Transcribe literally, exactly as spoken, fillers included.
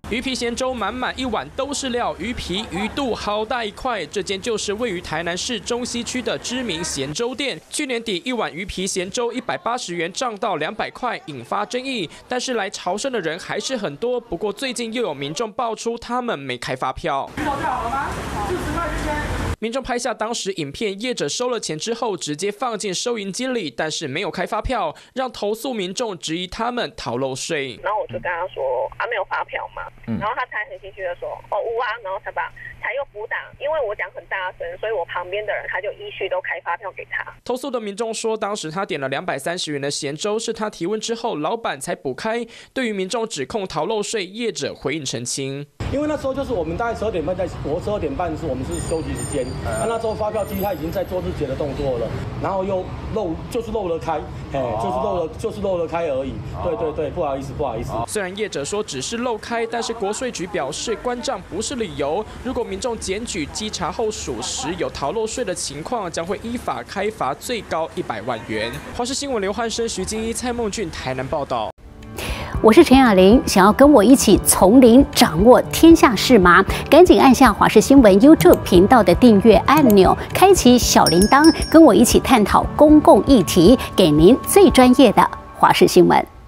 鱼皮咸粥满满一碗都是料，鱼皮鱼肚好大一块。这间就是位于台南市中西区的知名咸粥店。去年底一碗鱼皮咸粥一百八十元涨到两百块，引发争议。但是来朝圣的人还是很多。不过最近又有民众爆出他们没开发票。鱼头就好了吗？四十块这些。 民众拍下当时影片，业者收了钱之后直接放进收银机里，但是没有开发票，让投诉民众质疑他们逃漏税。 然后我就跟他说啊，没有发票嘛，嗯、然后他才很心虚的说哦无啊，然后才把才又补档，因为我讲很大声，所以我旁边的人他就依序都开发票给他。 投诉的民众说，当时他点了两百三十元的咸粥，是他提问之后老板才补开。对于民众指控逃漏税，业者回应澄清。 因为那时候就是我们大概十二点半在，我十二点半是我们是休息时间，那那时候发票机他已经在做日结的动作了，然后又漏就是漏了开，哎，就是漏了就是漏了开而已。对对对，不好意思不好意思。 虽然业者说只是漏开，但是国税局表示关账不是理由。如果民众检举稽查后属实有逃漏税的情况，将会依法开罚最高一百万元。华视新闻刘汉生、徐金一、蔡梦俊台南报道。 我是陈雅玲，想要跟我一起从零掌握天下事吗？赶紧按下华视新闻 YouTube 频道的订阅按钮，开启小铃铛，跟我一起探讨公共议题，给您最专业的华视新闻。